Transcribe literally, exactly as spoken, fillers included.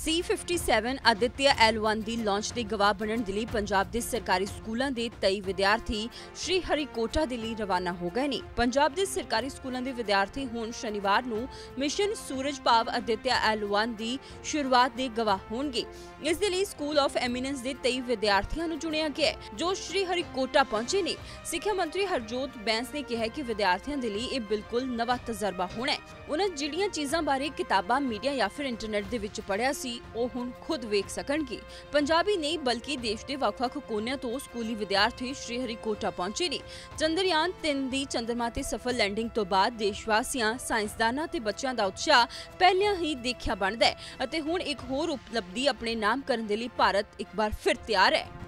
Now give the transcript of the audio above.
ਸੀ fifty seven Aditya L one ਦੀ launch ਦੇ ਗਵਾਹ ਬਣਨ ਦੇ ਲਈ ਪੰਜਾਬ ਦੇ ਸਰਕਾਰੀ ਸਕੂਲਾਂ ਦੇ ਤੇਈ ਵਿਦਿਆਰਥੀ ਸ਼੍ਰੀ ਹਰੀਕੋਟਾ ਦੇ ਲਈ ਰਵਾਨਾ ਹੋ ਗਏ ਨੇ। ਪੰਜਾਬ ਦੇ ਸਰਕਾਰੀ ਸਕੂਲਾਂ ਦੇ ਵਿਦਿਆਰਥੀ ਹੁਣ ਸ਼ਨੀਵਾਰ ਨੂੰ ਮਿਸ਼ਨ ਸੂਰਜ ਭਾਵ ਆਦਿਤਿਆ ਐਲ वन ਦੀ ਸ਼ੁਰੂਆਤ ਦੇ ਗਵਾਹ ਹੋਣਗੇ। ਇਸ ਦੇ ਲਈ ਸਕੂਲ ਆਫ ਐਮੀਨੈਂਸ ਦੇ ਤੇਈ ਵਿਦਿਆਰਥੀਆਂ ਨੂੰ ਚੁਣਿਆ ਗਿਆ ਜੋ ਸ਼੍ਰੀ ਹਰੀਕੋਟਾ ਪਹੁੰਚੇ ਨੇ। ਸਿੱਖਿਆ ਮੰਤਰੀ ਹਰਜੋਤ ਬੈਂਸ ਨੇ ਕਿਹਾ ਕਿ ਵਿਦਿਆਰਥੀਆਂ ਦੇ ਲਈ ਇਹ ਬਿਲਕੁਲ ਨਵਾਂ ਤਜਰਬਾ ਹੋਣਾ ਹੈ। ਉਹਨਾਂ ਜਿਹੜੀਆਂ ਚੀਜ਼ਾਂ ਬਾਰੇ ਕਿਤਾਬਾਂ, ਮੀਡੀਆ ਜਾਂ ਫਿਰ ਇੰਟਰਨੈਟ ਦੇ ਵਿੱਚ ਪੜ੍ਹਿਆ ਸੀ ਉਹ ਹੁਣ ਖੁਦ ਵੇਖ ਸਕਣਗੇ। ਪੰਜਾਬੀ ਨਹੀਂ ਬਲਕਿ ਦੇਸ਼ ਦੇ ਵੱਖ-ਵੱਖ ਕੋਨਿਆਂ ਤੋਂ ਸਕੂਲੀ ਵਿਦਿਆਰਥੀ ਸ਼੍ਰੀ ਹਰੀਕੋਟਾ ਪਹੁੰਚੇ ਨੇ। ਚੰਦਰਯਾਨ ਤਿੰਨ ਦੀ ਚੰਦਰਮਾ ਤੇ ਸਫਲ ਲੈਂਡਿੰਗ ਤੋਂ ਬਾਅਦ ਦੇਸ਼ਵਾਸੀਆਂ, ਸਾਇੰਸਦਾਨਾਂ ਤੇ ਬੱਚਿਆਂ ਦਾ ਉਤਸ਼ਾਹ ਪਹਿਲਾਂ ਹੀ ਦੇਖਿਆ ਬਣਦਾ ਹੈ ਅਤੇ ਹੁਣ ਇੱਕ ਹੋਰ ਉਪਲਬਧੀ ਆਪਣੇ ਨਾਮ ਕਰਨ ਦੇ ਲਈ ਭਾਰਤ ਇੱਕ ਵਾਰ ਫਿਰ ਤਿਆਰ ਹੈ।